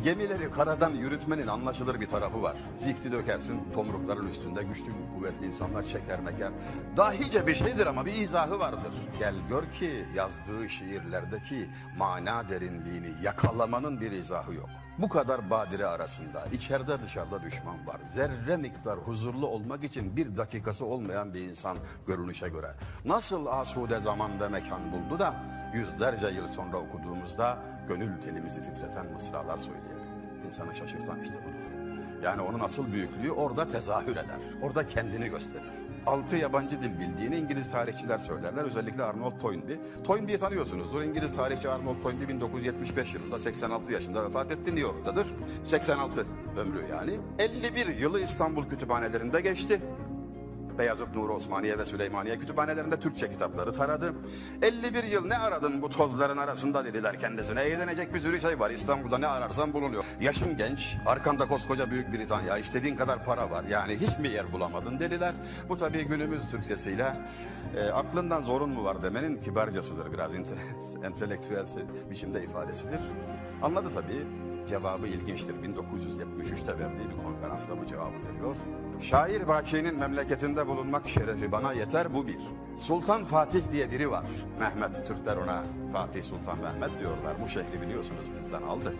Gemileri karadan yürütmenin anlaşılır bir tarafı var. Zifti dökersin tomrukların üstünde, güçlü kuvvetli insanlar çeker meker. Dahice bir şeydir ama bir izahı vardır. Gel gör ki yazdığı şiirlerdeki mana derinliğini yakalamanın bir izahı yok. Bu kadar badire arasında içeride dışarıda düşman var. Zerre miktar huzurlu olmak için bir dakikası olmayan bir insan görünüşe göre. Nasıl asude zaman ve mekan buldu da yüzlerce yıl sonra okuduğumuzda gönül telimizi titreten mısralar söyleyebildi. İnsanı şaşırtan işte budur. Yani onun asıl büyüklüğü orada tezahür eder. Orada kendini gösterir. 6 yabancı dil bildiğini İngiliz tarihçiler söylerler. Özellikle Arnold Toynbee. Toynbee'yi tanıyorsunuzdur. İngiliz tarihçi Arnold Toynbee 1975 yılında 86 yaşında vefat etti. New York'tadır. 86 ömrü yani. 51 yılı İstanbul kütüphanelerinde geçti. Beyazıt, Nuri Osmaniye ve Süleymaniye kütüphanelerinde Türkçe kitapları taradı. 51 yıl ne aradın bu tozların arasında dediler kendisine. Eğlenecek bir sürü şey var. İstanbul'da ne ararsan bulunuyor. Yaşın genç, arkanda koskoca Büyük Britanya, istediğin kadar para var. Yani hiç mi yer bulamadın dediler. Bu tabii günümüz Türkçesiyle aklından zorun mu var demenin kibarcasıdır. Biraz entelektüel biçimde ifadesidir. Anladı tabii. Cevabı ilginçtir. 1973'te verdiği bir konferansta bu cevabı veriyor. Şair Baki'nin memleketinde bulunmak şerefi bana yeter, bu bir. Sultan Fatih diye biri var. Mehmet, Türkler ona Fatih Sultan Mehmet diyorlar. Bu şehri biliyorsunuz bizden aldı.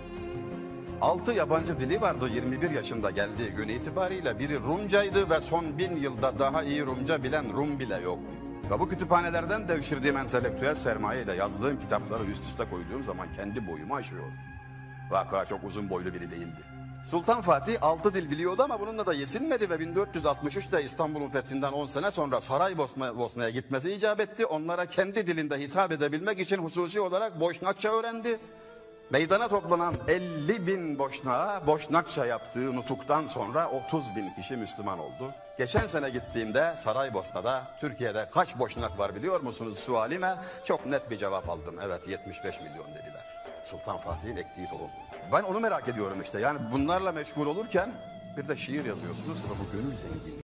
6 yabancı dili vardı 21 yaşında geldiği gün itibariyle. Biri Rumcaydı ve son 1000 yılda daha iyi Rumca bilen Rum bile yok. Ve bu kütüphanelerden devşirdiğim entelektüel sermayeyle yazdığım kitapları üst üste koyduğum zaman kendi boyumu aşıyor. Vaka çok uzun boylu biri değildi. Sultan Fatih 6 dil biliyordu ama bununla da yetinmedi ve 1463'te İstanbul'un fethinden 10 sene sonra Saraybosna'ya gitmesi icap etti. Onlara kendi dilinde hitap edebilmek için hususi olarak Boşnakça öğrendi. Meydana toplanan 50.000 Boşnak'a Boşnakça yaptığı nutuktan sonra 30.000 kişi Müslüman oldu. Geçen sene gittiğimde Saraybosna'da Türkiye'de kaç Boşnak var biliyor musunuz sualime? Çok net bir cevap aldım. Evet, 75 milyon dediler. Sultan Fatih'in ektiği tohum. Ben onu merak ediyorum işte. Yani bunlarla meşgul olurken bir de şiir yazıyorsunuz ve bu gönül zenginliği.